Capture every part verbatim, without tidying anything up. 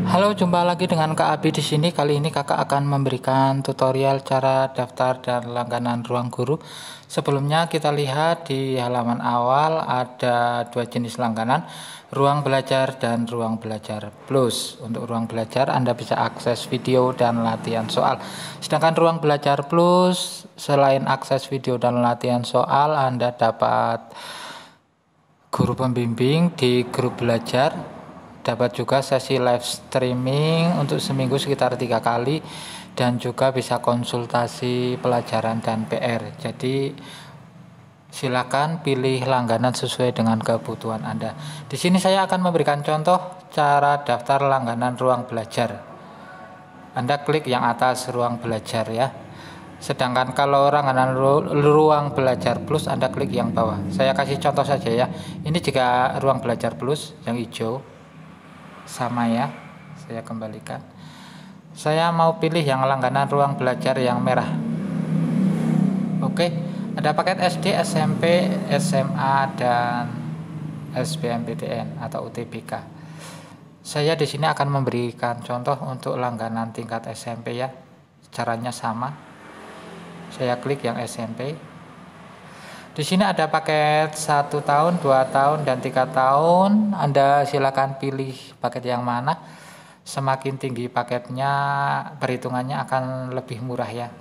Halo, jumpa lagi dengan Kak Abi di sini. Kali ini Kakak akan memberikan tutorial cara daftar dan langganan Ruang Guru. Sebelumnya kita lihat di halaman awal ada dua jenis langganan, Ruang Belajar dan Ruang Belajar Plus. Untuk Ruang Belajar Anda bisa akses video dan latihan soal. Sedangkan Ruang Belajar Plus, selain akses video dan latihan soal, Anda dapat guru pembimbing di grup belajar. Dapat juga sesi live streaming untuk seminggu sekitar tiga kali, dan juga bisa konsultasi pelajaran dan P R. Jadi silakan pilih langganan sesuai dengan kebutuhan Anda. Di sini saya akan memberikan contoh cara daftar langganan Ruang Belajar. Anda klik yang atas Ruang Belajar ya. Sedangkan kalau langganan Ruang Belajar Plus Anda klik yang bawah. Saya kasih contoh saja ya. Ini jika Ruang Belajar Plus yang hijau. Sama ya, saya kembalikan. Saya mau pilih yang langganan Ruang Belajar yang merah. Oke, ada paket S D, S M P, S M A, dan S B M P T N atau U T B K. Saya di sini akan memberikan contoh untuk langganan tingkat S M P ya. Caranya sama. Saya klik yang S M P. Di sini ada paket satu tahun, dua tahun, dan tiga tahun. Anda silakan pilih paket yang mana. Semakin tinggi paketnya, perhitungannya akan lebih murah ya.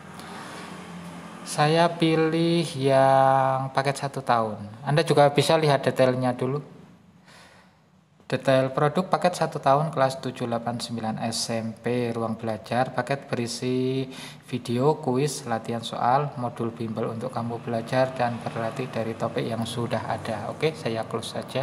Saya pilih yang paket satu tahun. Anda juga bisa lihat detailnya dulu. Detail produk paket satu tahun kelas tujuh delapan sembilan S M P Ruang Belajar. Paket berisi video, kuis, latihan soal, modul bimbel untuk kamu belajar dan berlatih dari topik yang sudah ada. Oke, saya close saja.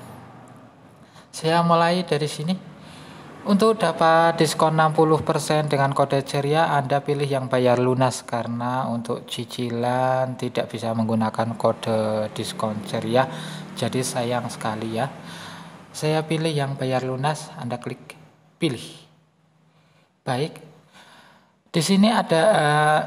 Saya mulai dari sini. Untuk dapat diskon enam puluh persen dengan kode ceria, Anda pilih yang bayar lunas karena untuk cicilan tidak bisa menggunakan kode diskon ceria. Jadi sayang sekali ya. Saya pilih yang bayar lunas, Anda klik pilih. Baik. Di sini ada uh,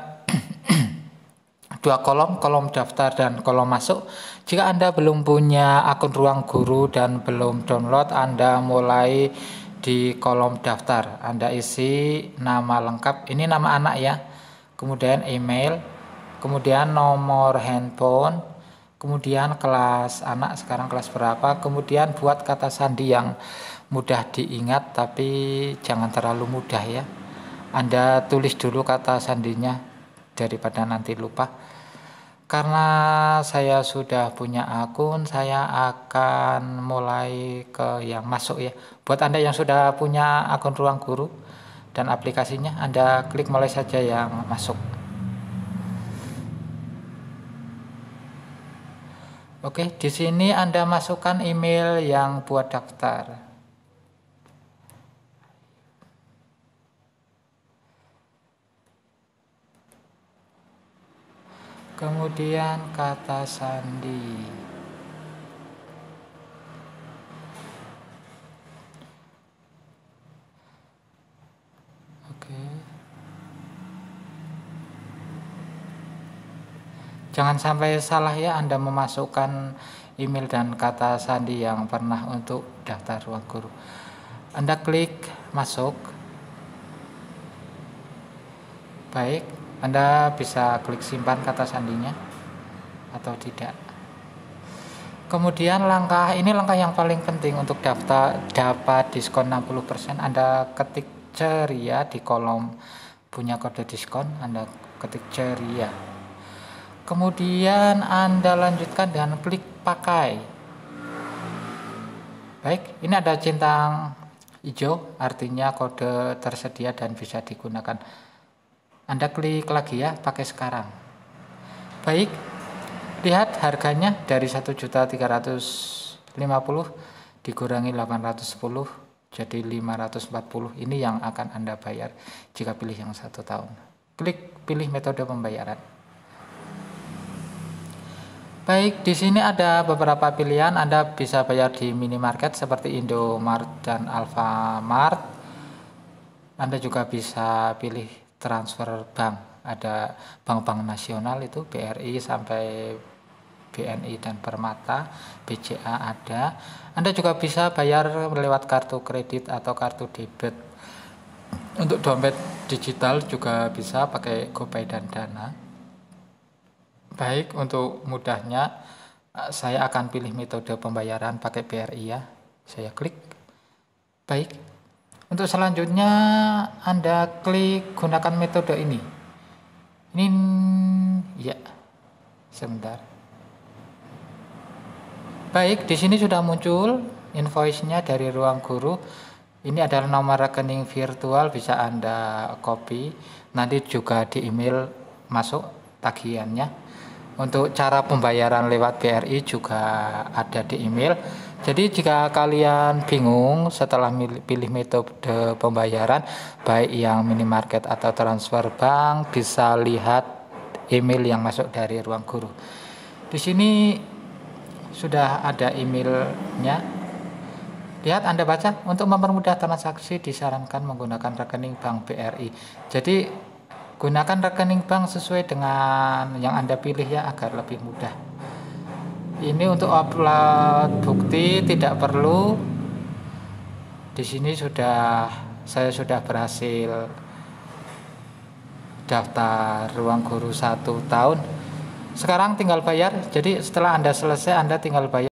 dua kolom, kolom daftar dan kolom masuk. Jika Anda belum punya akun Ruang Guru dan belum download, Anda mulai di kolom daftar. Anda isi nama lengkap, ini nama anak ya. Kemudian email, kemudian nomor handphone, kemudian kelas anak sekarang kelas berapa, kemudian buat kata sandi yang mudah diingat tapi jangan terlalu mudah ya. Anda tulis dulu kata sandinya daripada nanti lupa. Karena saya sudah punya akun, saya akan mulai ke yang masuk ya. Buat Anda yang sudah punya akun Ruang Guru dan aplikasinya, Anda klik mulai saja yang masuk. Oke, di sini Anda masukkan email yang buat daftar. Kemudian kata sandi. Oke. Jangan sampai salah ya Anda memasukkan email dan kata sandi yang pernah untuk daftar Ruang Guru. Anda klik masuk. Baik, Anda bisa klik simpan kata sandinya atau tidak. Kemudian langkah ini langkah yang paling penting untuk daftar dapat diskon enam puluh persen. Anda ketik ceria di kolom punya kode diskon, Anda ketik ceria. Kemudian Anda lanjutkan dengan klik pakai. Baik, ini ada centang hijau, artinya kode tersedia dan bisa digunakan. Anda klik lagi ya, pakai sekarang. Baik, lihat harganya dari satu juta tiga ratus lima puluh dikurangi delapan ratus sepuluh jadi lima ratus empat puluh. Ini yang akan Anda bayar jika pilih yang satu tahun. Klik pilih metode pembayaran. Baik, di sini ada beberapa pilihan. Anda bisa bayar di minimarket seperti Indomaret dan Alfamart. Anda juga bisa pilih transfer bank. Ada bank-bank nasional itu B R I sampai B N I dan Permata, B C A ada. Anda juga bisa bayar lewat kartu kredit atau kartu debit. Untuk dompet digital juga bisa pakai GoPay dan Dana. Baik, untuk mudahnya saya akan pilih metode pembayaran pakai B R I ya. Saya klik. Baik. Untuk selanjutnya Anda klik gunakan metode ini. Ini ya. Sebentar. Baik, di sini sudah muncul invoice-nya dari Ruang Guru. Ini adalah nomor rekening virtual, bisa Anda copy. Nanti juga di email masuk tagihannya. Untuk cara pembayaran lewat B R I juga ada di email. Jadi jika kalian bingung setelah pilih metode pembayaran, baik yang minimarket atau transfer bank, bisa lihat email yang masuk dari Ruang Guru. Di sini sudah ada emailnya. Lihat, Anda baca. Untuk mempermudah transaksi disarankan menggunakan rekening bank B R I. Jadi gunakan rekening bank sesuai dengan yang Anda pilih ya, agar lebih mudah. Ini untuk upload bukti tidak perlu. Di sini sudah saya sudah berhasil daftar Ruang Guru satu tahun. Sekarang tinggal bayar. Jadi setelah Anda selesai, Anda tinggal bayar.